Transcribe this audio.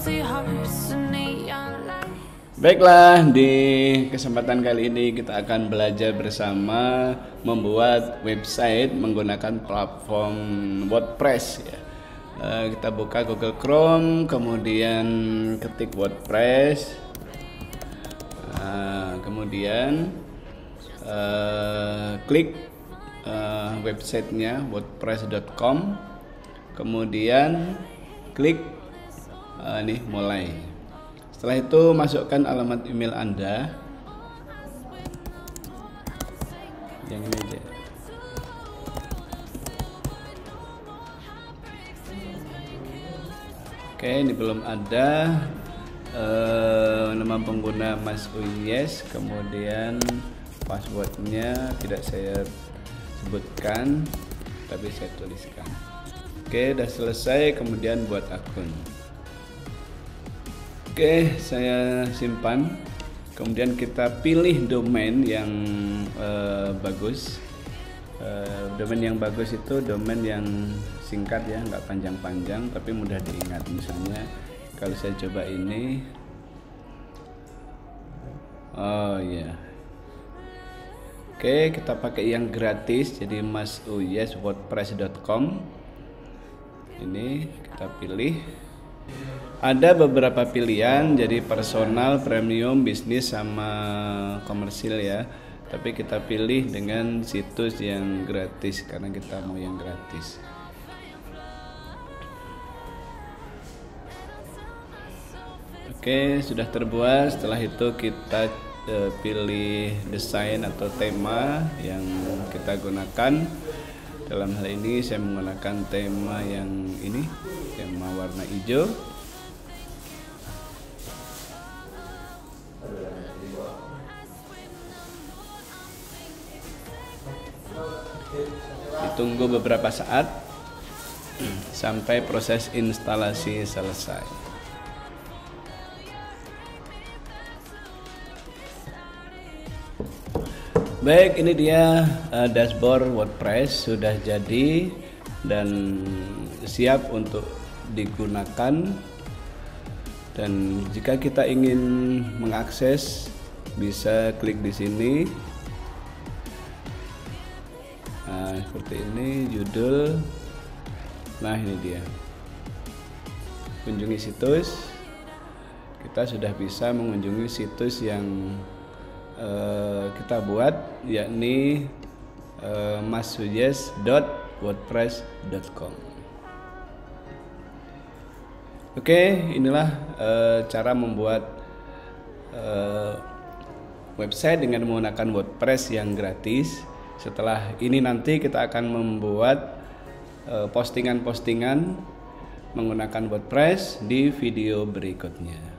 Baiklah, di kesempatan kali ini kita akan belajar bersama membuat website menggunakan platform WordPress ya. Kita buka Google Chrome, kemudian ketik WordPress, kemudian klik websitenya wordpress.com, kemudian klik nih mulai. Setelah itu masukkan alamat email Anda yang ini aja. Oke, ini belum ada. Nama pengguna Mas Uyes, kemudian passwordnya tidak saya sebutkan tapi saya tuliskan. Oke, udah selesai, kemudian buat akun. Oke, saya simpan. Kemudian kita pilih domain yang bagus. Domain yang bagus itu domain yang singkat ya, nggak panjang-panjang tapi mudah diingat. Misalnya kalau saya coba ini, oh ya, oke, kita pakai yang gratis, jadi masuyeswordpress.com. Ini kita pilih. Ada beberapa pilihan, jadi personal, premium, bisnis, sama komersil ya. Tapi kita pilih dengan situs yang gratis karena kita mau yang gratis. Oke, sudah terbuat. Setelah itu kita pilih desain atau tema yang kita gunakan. Dalam hal ini saya menggunakan tema yang ini, tema warna hijau. Ditunggu beberapa saat sampai proses instalasi selesai. Baik, ini dia dashboard WordPress sudah jadi dan siap untuk digunakan. Dan jika kita ingin mengakses, bisa klik di sini. Nah, seperti ini judul. Nah, ini dia. Kunjungi situs. Kita sudah bisa mengunjungi situs yang kita buat, yakni masuyes.wordpress.com. Oke, inilah cara membuat website dengan menggunakan WordPress yang gratis. Setelah ini nanti kita akan membuat postingan-postingan menggunakan WordPress di video berikutnya.